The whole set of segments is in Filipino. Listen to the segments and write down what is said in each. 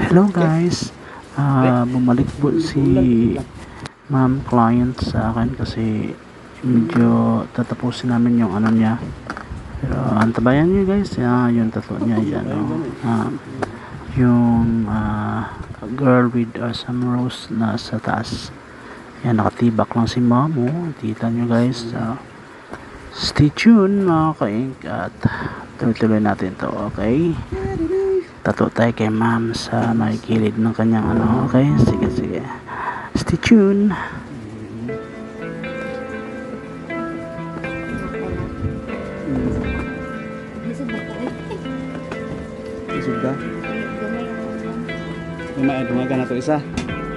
Hello guys, bumalik po si ma'am client sa akin kasi medyo tatapusin namin yung ano niya. Pero antabayan niyo guys, yung tattoo niya yan, yung girl with some rose na sa taas. Yan, nakatibak lang si ma'am, kita nyo guys. Stay tuned mga ka-ink at tuloy-tuloy natin to, okay? Tato tayo kay ma'am sa may gilid ng kanyang ano, okay? Sige. Stay tuned. Isog ka? Dumaga na to isa.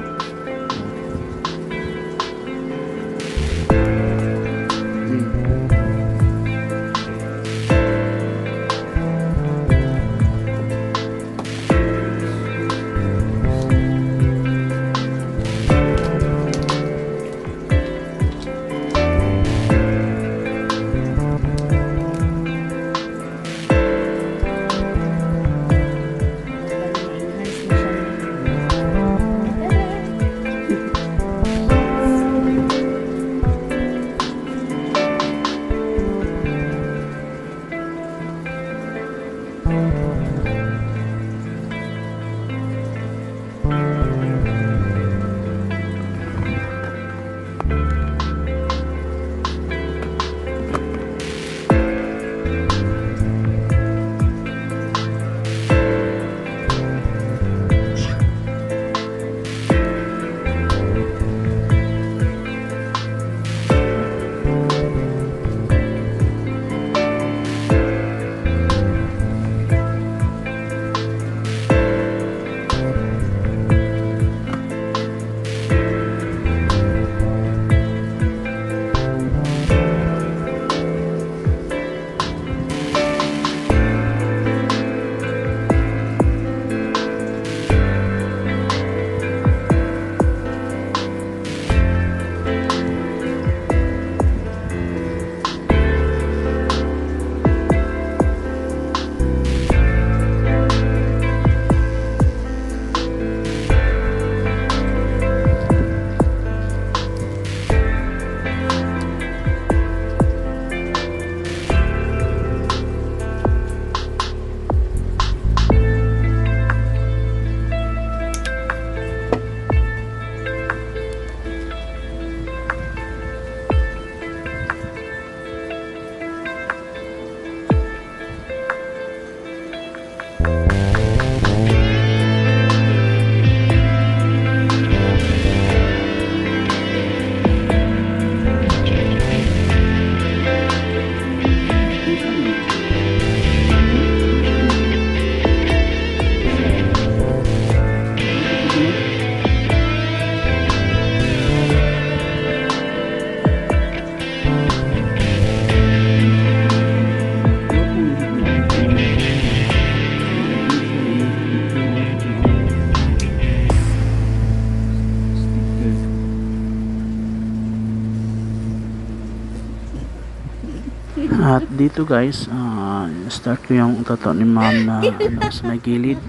At dito guys, start ko yung tato ni ma'am na sa may gilid.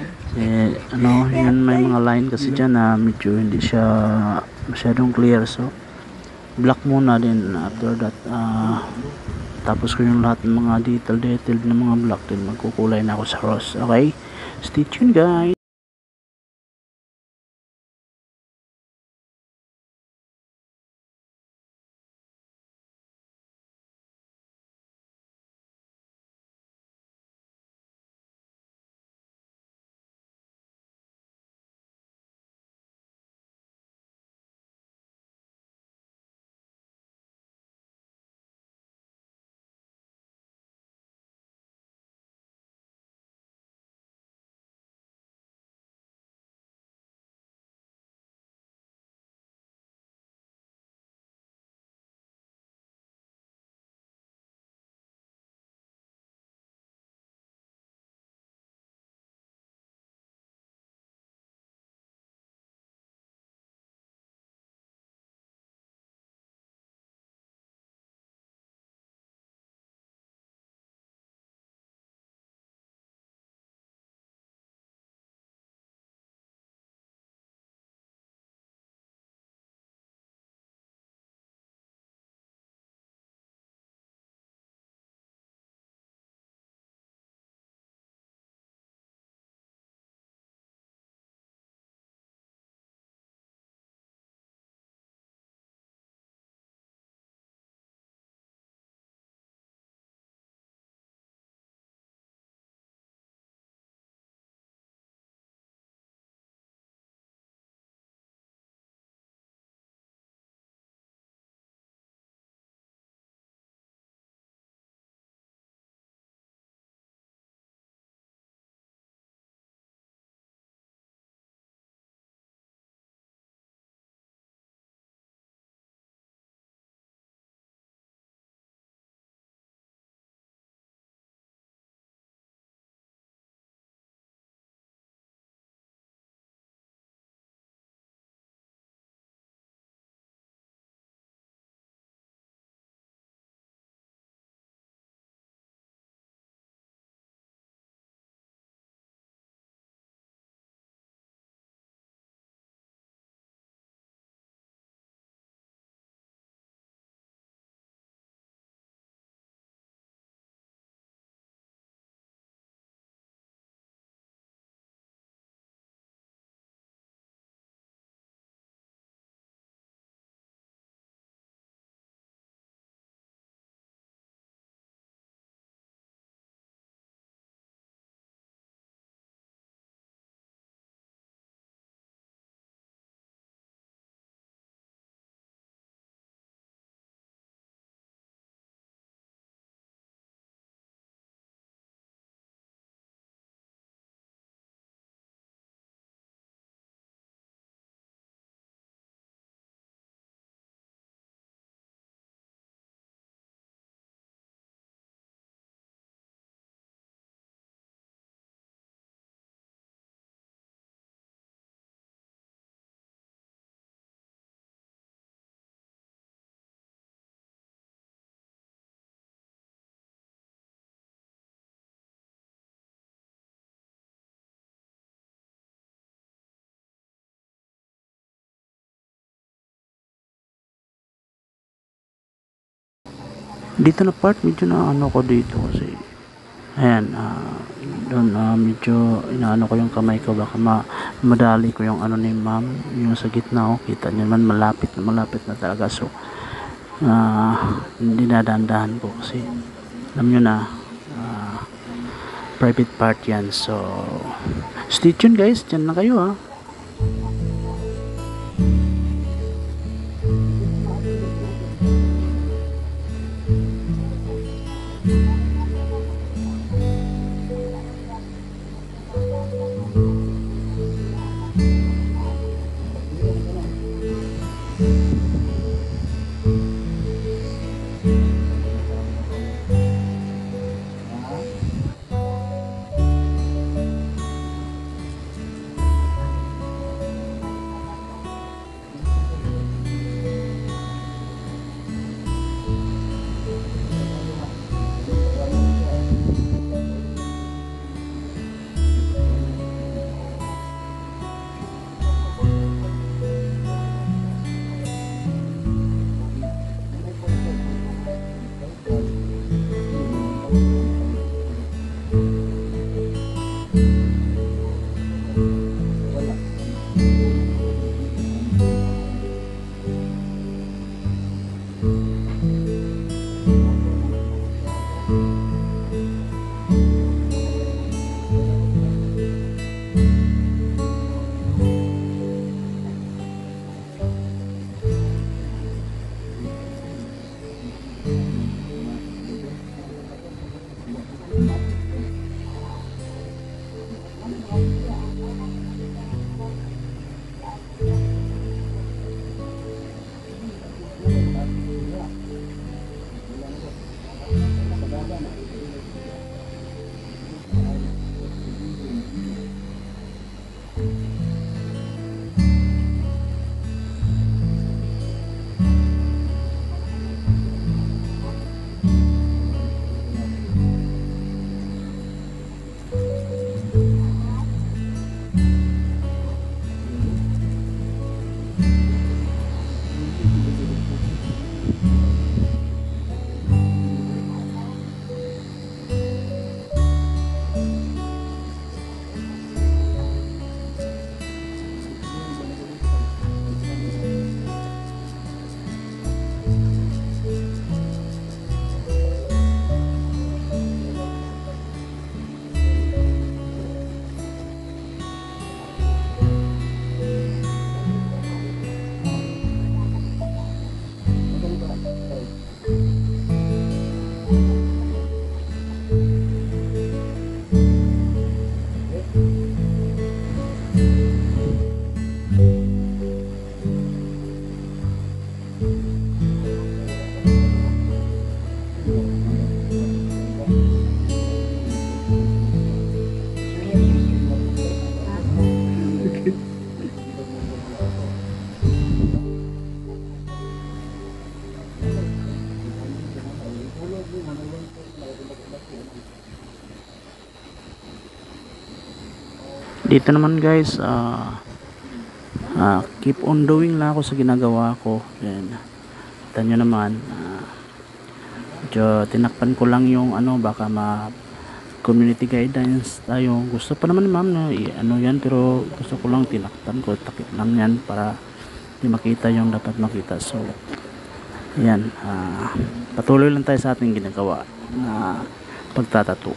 Yun may mga line kasi dyan na medyo hindi siya masyadong clear, so black muna din. After that, tapos ko yung lahat ng mga detail ng mga black, din magkukulay na ako sa rose. Okay, stay tuned guys. Dito na part medyo na ano ko dito kasi ayan, doon medyo inaano ko yung kamay ko, baka madali ko yung ano ni ma'am, yung sa gitna. Oh, kita niyo naman malapit na talaga. So hindi na dahan-dahan ko kasi alam nyo na, private part yan. So stay tuned guys, dyan na kayo ha. Dito naman guys, keep on doing lang ako sa ginagawa ko. Yan, kita nyo naman, medyo tinakpan ko lang yung ano, baka community guidance tayo. Gusto pa naman ma'am na ano yan, pero gusto ko lang tinakpan ko, takip lang yan para di makita yung dapat makita. So yan, patuloy lang tayo sa ating ginagawa na pagtatato.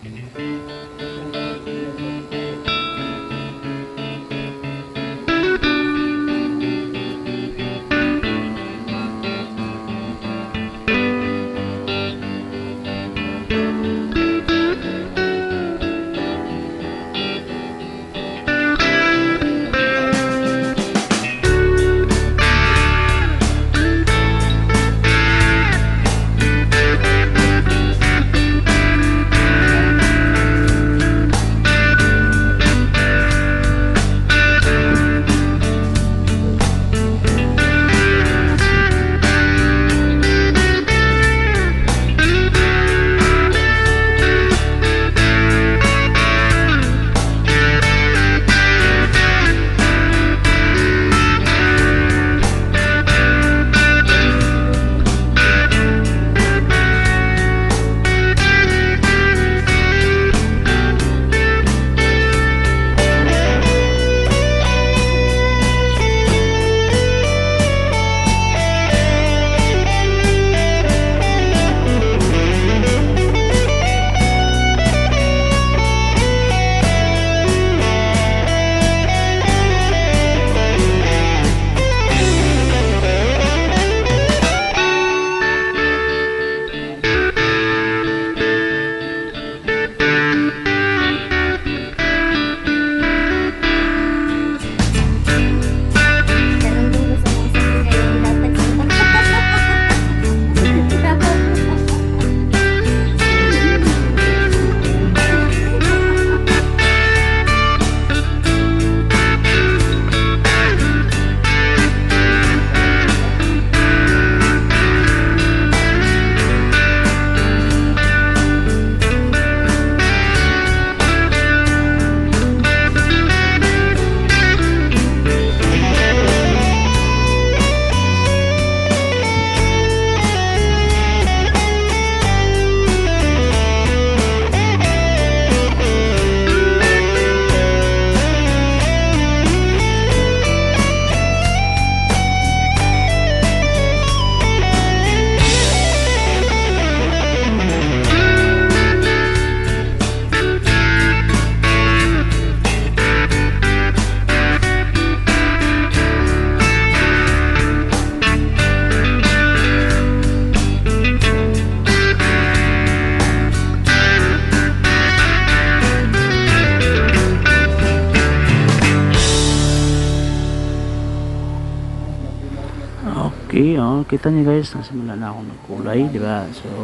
Okay, kita niyo guys, nasimula na akong nagkulay, di ba? So,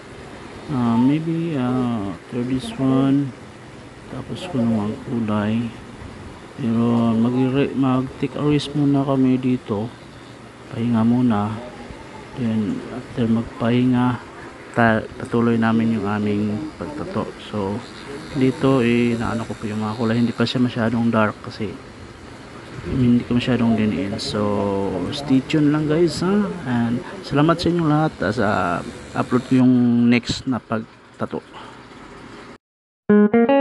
maybe after this one, tapos ko na magkulay. Pero mag-take a rest muna kami dito. Pahinga muna. Then, after magpahinga, patuloy namin yung aming pagtato. So, dito, naano ko po yung mga kulay. Hindi pa siya masyadong dark kasi hindi ko masyadong diniin. So stay tuned lang guys ha, and salamat sa inyo lahat sa upload ko yung next na pagtato.